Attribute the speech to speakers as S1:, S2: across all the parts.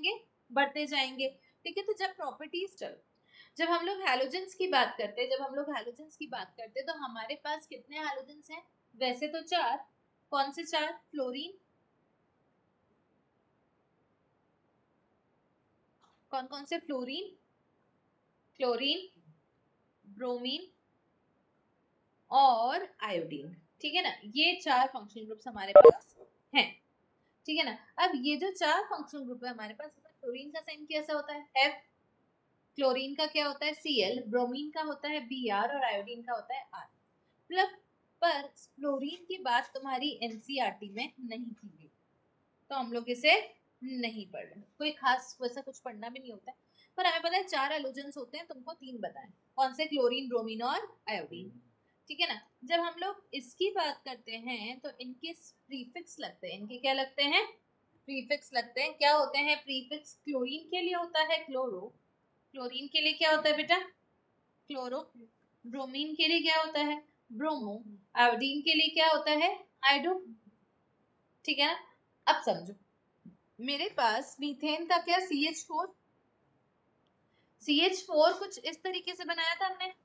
S1: जाएंगे, बढ़ते जाएंगे। ठीक है, तो जब प्रॉपर्टीज चलो, जब हम लोग हैलोजेंस की बात करते हैं, तो हमारे पास कितने हैलोजेंस हैं? वैसे तो 4। कौन से 4? फ्लोरीन, कौन कौन से? फ्लोरीन, क्लोरीन, ब्रोमीन और आयोडीन। ठीक है ना, ये 4 फंक्शनल ग्रुप्स हमारे पास हैं। ठीक है ना, अब ये जो 4 फंक्शनल ग्रुप है हमारे पास, क्लोरीन का साइन कैसा होता है? F, क्लोरीन का क्या होता है? Cl, ब्रोमीन का होता है Br और आयोडीन का होता है R। मतलब पर फ्लोरीन की बात तुम्हारी एनसीईआरटी में नहीं की गई, तो हम लोग इसे नहीं पढ़ रहे। कोई खास वैसा कुछ पढ़ना भी नहीं होता है, पर हमें पता है 4 एलोजेंस होते हैं, तुमको 3 बताएं। कौन से? क्लोरीन, ब्रोमीन और आयोडीन। ठीक है ना, जब हम लोग इसकी बात करते हैं तो इनके प्रीफिक्स लगते हैं। इनके क्या लगते हैं? प्रीफिक्स लगते हैं। क्या होते हैं प्रीफिक्स? क्लोरीन के लिए होता है क्लोरो, क्लोरीन के लिए क्या होता है बेटा? क्लोरो। ब्रोमीन के लिए क्या होता है? ब्रोमो। आयोडीन के लिए क्या होता है? आयोडो। ठीक है ना, अब समझो, मेरे पास मीथेन था क्या? CH4। CH4 कुछ इस तरीके से बनाया था हमने,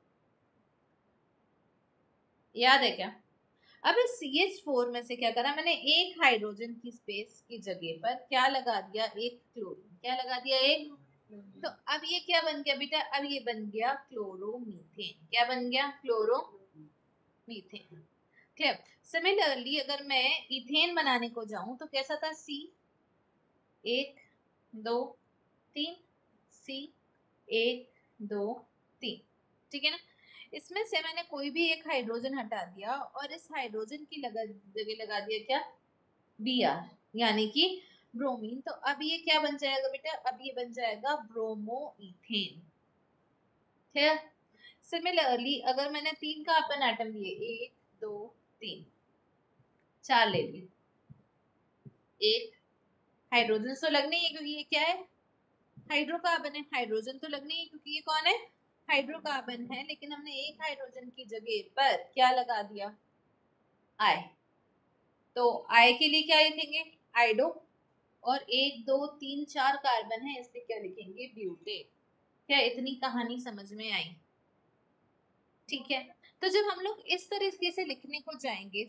S1: याद है क्या? अब इस CH4 में से क्या करा मैंने? एक हाइड्रोजन की स्पेस की जगह पर क्या लगा दिया? एक क्लोरीन। क्या लगा दिया? एक। तो अब ये क्या बन गया बेटा? अब ये बन गया क्लोरोमीथेन। क्या बन गया? क्लोरोमीथेन। क्लियर? सिमिलरली अगर मैं इथेन बनाने को जाऊं तो कैसा था? C 1 2 3, C 1 2 3। ठीक है ना, इसमें से मैंने कोई भी एक हाइड्रोजन हटा दिया और इस हाइड्रोजन की जगह लगा दिया क्या? Br, यानी कि ब्रोमीन। तो अब ये क्या बन जाएगा बेटा? अब ये बन जाएगा ब्रोमोइथेन। ठीक। सिमिलरली अगर मैंने 3 कार्बन एटम लिए, 1 2 3, 4 ले लिए, एक हाइड्रोजन तो लगने ही है क्योंकि ये क्या है? हाइड्रोकार्बन है। हाइड्रोजन तो लगने ही क्योंकि ये कौन है? हाइड्रोकार्बन है। लेकिन हमने एक हाइड्रोजन की जगह पर क्या लगा दिया? आई। तो आई के लिए क्या लिखेंगे? आइडो। और 1 2 3 4 कार्बन है, इसलिए क्या लिखेंगे? ब्यूटेन। क्या इतनी कहानी समझ में आई? ठीक है, तो जब हम लोग इस तरीके से लिखने को जाएंगे,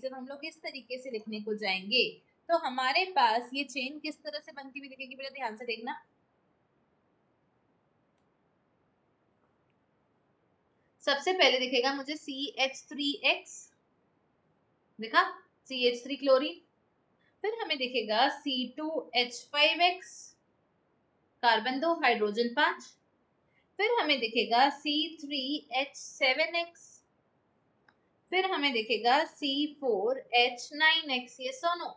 S1: तो हमारे पास ये चेन किस तरह से बनती हुई दिखेगी? बेटा ध्यान से देखना। सबसे पहले दिखेगा मुझे CH3X, देखा? CH3 chlorine. फिर हमें दिखेगा C2H5X, कार्बन 2 हाइड्रोजन 5। फिर हमें दिखेगा C3H7X। फिर हमें दिखेगा C4H9X। ये सोनो,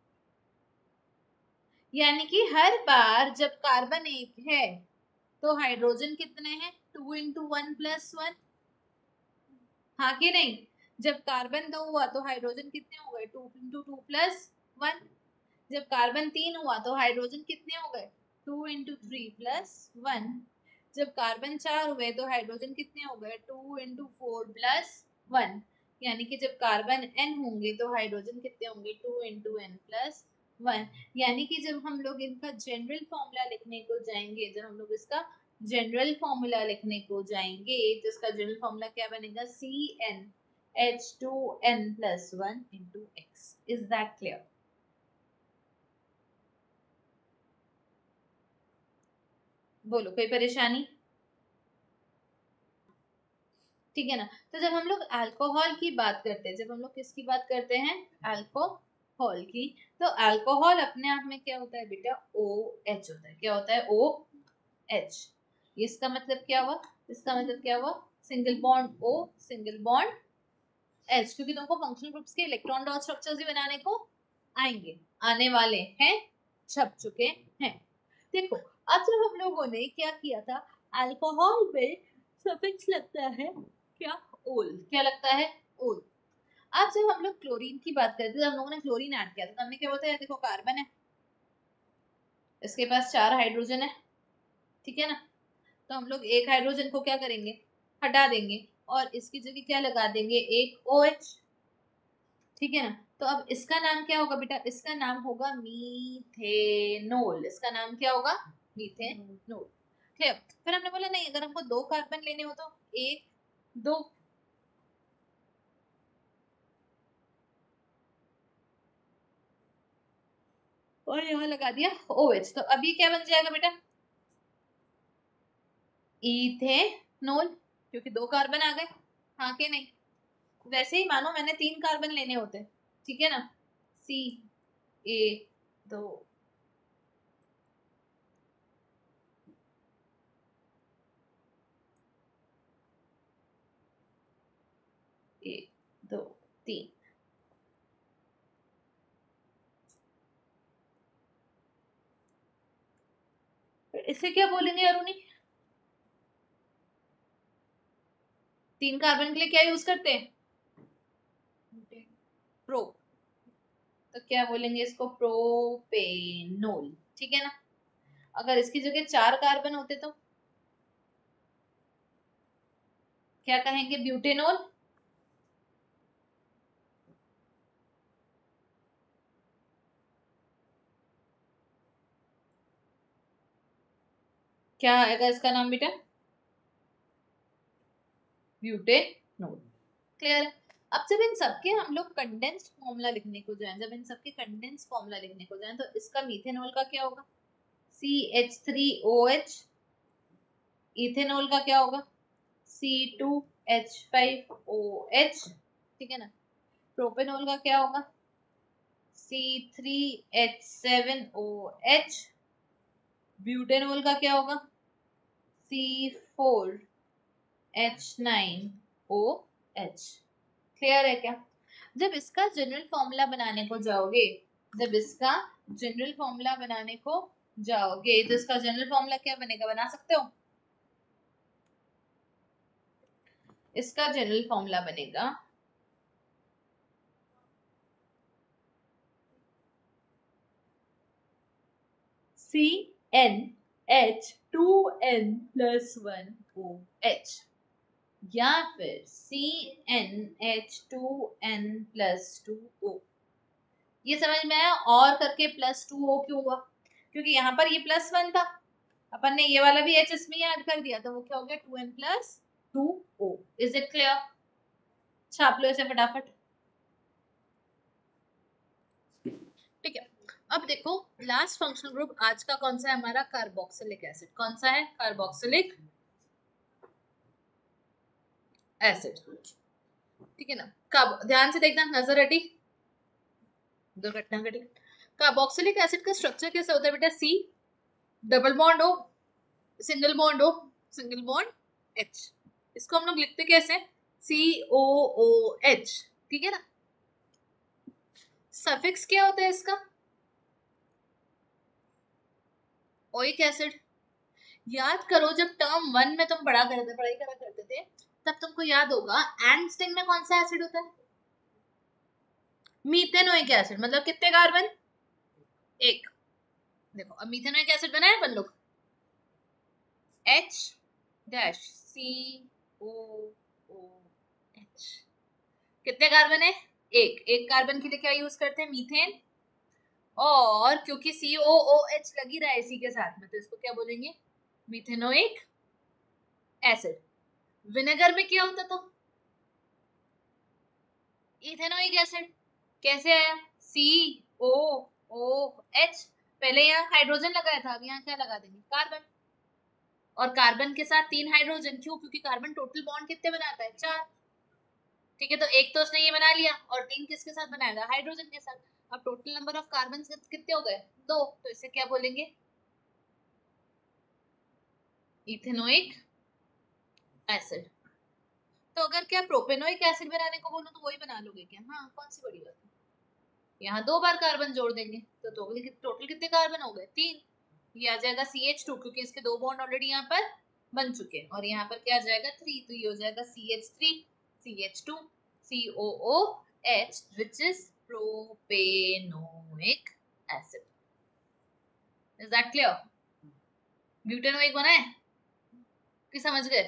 S1: यानी कि हर बार जब कार्बन एक है तो हाइड्रोजन कितने हैं? 2 इंटू 1 प्लस 1। हाँ कि नहीं? जब कार्बन 2 हुआ तो हाइड्रोजन कितने हो गए? 2 इंटू 2 प्लस 1। जब कार्बन 3 हुआ तो हाइड्रोजन कितने हो गए? 2 इंटू 3 प्लस 1। जब कार्बन 4 हुए तो हाइड्रोजन कितने हो गए? 2 इंटू 4 प्लस 1। यानी कि जब कार्बन n होंगे तो हाइड्रोजन कितने होंगे? 2 इंटू n प्लस 1। यानी कि जब हम लोग इनका जनरल फॉर्मूला लिखने को जाएंगे, तो इसका जनरल फॉर्मूला क्या बनेगा? CnH2n plus 1 into x। Is that clear? बोलो, कोई परेशानी? ठीक है ना, तो जब हम लोग अल्कोहल की बात करते हैं, जब हम लोग किसकी बात करते हैं? अल्कोहल की। तो अल्कोहल अपने आप में क्या होता है बेटा? OH होता है। क्या होता है? OH। इसका मतलब क्या हुआ? Single bond O, single bond H। क्योंकि तुमको फंक्शनल ग्रुप्स के इलेक्ट्रॉन डॉट स्ट्रक्चर्स भी बनाने को आएंगे, आने वाले हैं, छप चुके हैं। देखो, अब जब हम लोगों ने क्या किया था, अल्कोहल में सफिक्स लगता है क्या? ओल। क्या लगता है? ओल। अब जब हम लोग क्लोरीन की बात करते थे, हम लोगों ने क्लोरीन ऐड किया था, तो हमने क्या बताया? देखो कार्बन है, इसके पास 4 हाइड्रोजन है। ठीक है ना, तो हम लोग एक हाइड्रोजन को क्या करेंगे? हटा देंगे और इसकी जगह क्या लगा देंगे? एक OH। ठीक है ना, तो अब इसका नाम क्या होगा बेटा? इसका नाम होगा मीथेनॉल। इसका नाम क्या होगा? मीथेनॉल। क्लियर। फिर हमने बोला नहीं, अगर हमको 2 कार्बन लेने हो तो 1 2, और यहाँ लगा दिया OH। तो अभी क्या बन जाएगा बेटा? इथेनॉल, क्योंकि 2 कार्बन आ गए। हाँ कि नहीं? वैसे ही मानो मैंने 3 कार्बन लेने होते, ठीक है ना, CA2, 1 2 3, इसे क्या बोलेंगे अरुणी? 3 कार्बन के लिए क्या यूज करते हैं? प्रो, तो क्या बोलेंगे इसको? प्रोपेनोल, ठीक है ना। अगर इसकी जगह 4 कार्बन होते तो क्या कहेंगे? ब्यूटेनोल। क्या आएगा इसका नाम बेटा? ब्यूटेनोल। क्लियर है। अब जब इन सबके हम लोग कंडेंस्ड फॉर्मूला लिखने को जाएं, जब इन सबके कंडेंस्ड फॉर्मूला लिखने को जाएं, तो इसका मीथेनॉल का क्या होगा? CH3OH। इथेनॉल का क्या होगा? C2H5OH, ठीक है ना। प्रोपेनॉल का क्या होगा? C3H7OH। ब्यूटेनॉल का क्या होगा? C4H9OH। क्लियर है क्या? जब इसका जनरल फॉर्मूला बनाने को जाओगे, जब इसका जनरल फॉर्मूला बनाने को जाओगे, तो इसका जनरल फॉर्मूला क्या बनेगा? बना सकते हो? इसका जनरल फॉर्मूला बनेगा CnH2n+1OH, या फिर CnH2n+2O। ये समझ में आया? और करके +2O क्यों हुआ? क्योंकि यहाँ पर ये +1 था, अपन ने ये वाला भी H इसमें ऐड कर दिया, तो वो क्या हो गया? 2n+2O। Is it clear? छाप लो इसे फटाफट। ठीक है। अब देखो, लास्ट फंक्शनल ग्रुप आज का कौन सा है हमारा? Carboxylic acid. कौन सा है? कार्बोक्सिलिक एसिड, ठीक है ना। कब, ध्यान से देखना, नजर हटी, दुर्घटना घटी। कार्बोक्सिलिक एसिड का स्ट्रक्चर कैसे होता है बेटा? C double bond O, single bond O, single bond H। इसको हम लोग लिखते कैसे? COOH, ठीक है ना। सफिक्स क्या होता है इसका? Oic acid. याद करो जब टर्म 1 में तुम पढ़ाई करा करते थे, तब तुमको याद होगा एंड स्टिंग में कौन सा एसिड होता है? Methanoic acid. मतलब कितने कार्बन? एक। देखो अब मीथेनोइक एसिड बनाए अपन लोग, H डैश COOH। कितने कार्बन है? एक कार्बन के लिए क्या यूज करते हैं? मीथेन। और क्योंकि COOH लगी रहा है इसी के साथ में, तो इसको क्या बोलेंगे? Methanoic acid. विनेगर में क्या होता था? Ethanoic acid. कैसे आया? COOH। पहले यहाँ हाइड्रोजन लगाया था, अब यहाँ क्या लगा देंगे? कार्बन। और कार्बन के साथ 3 हाइड्रोजन, क्यों? क्योंकि कार्बन टोटल बॉन्ड कितने बनाता है? 4। ठीक है, तो एक तो उसने ये बना लिया, और 3 किसके साथ बनाएगा? हाइड्रोजन के साथ। अब टोटल नंबर ऑफ कार्बन कितने हो गए? 2। तो इसे क्या बोलेंगे? Ethanoic acid. तो अगर क्या प्रोपेनोइक एसिड बनाने को बोलो तो वही बना लोगे क्या? हाँ, कौन सी बड़ी बात है। यहाँ 2 बार कार्बन जोड़ देंगे तो टोटल कितने कार्बन हो गए? 3। ये आ जाएगा CH2, क्योंकि इसके 2 बॉन्ड ऑलरेडी यहाँ पर बन चुके हैं, और यहाँ पर क्या आ जाएगा? 3, तो ये हो जाएगा CH3 CH2 COOH, which is propanoic acid. Is that clear? Butanoic बना है कि समझ गए?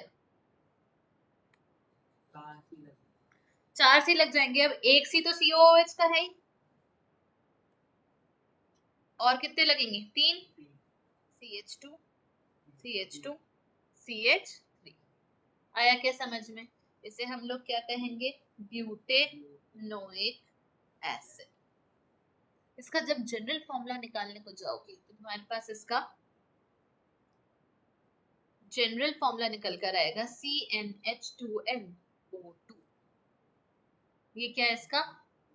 S1: 4 सी लग जाएंगे। अब एक सी तो COOH का है ही, और कितने लगेंगे? 3 CH2 CH2 CH3। आया क्या समझ में? इसे हम लोग क्या कहेंगे? Butanoic acid. इसका जब जनरल फॉर्मूला निकालने को जाओगे तो तुम्हारे पास इसका जनरल फॉर्मूला निकल कर आएगा CnH2nO2। ये क्या है इसका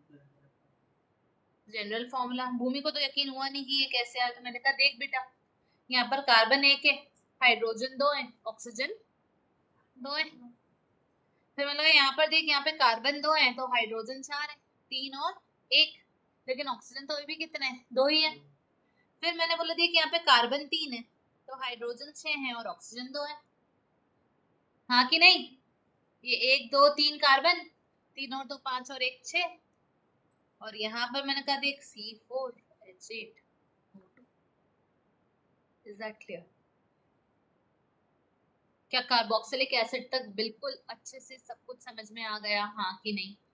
S1: जनरल फॉर्मूला? भूमि को तो यकीन हुआ नहीं कि ये कैसे आया, तो मैंने कहा देख बेटा, यहाँ पर कार्बन 1 है, हाइड्रोजन 2 है, ऑक्सीजन 2 है। फिर मैंने कहा यहाँ पर देख, यहाँ पे कार्बन 2 है तो हाइड्रोजन 4 है, 3 और 1, लेकिन ऑक्सीजन तो अभी भी कितने हैं? 2 ही है। फिर मैंने बोला देख यहाँ पे कार्बन 3 है तो हाइड्रोजन 6 है और ऑक्सीजन 2 है, हाँ कि नहीं? ये 1 2 3 कार्बन, 3 और 2 5 और 1 6, और यहाँ पर मैंने कहा देख C4H8। Is that clear? क्या कार्बोक्सिलिक एसिड तक बिल्कुल अच्छे से सब कुछ समझ में आ गया, हाँ कि नहीं?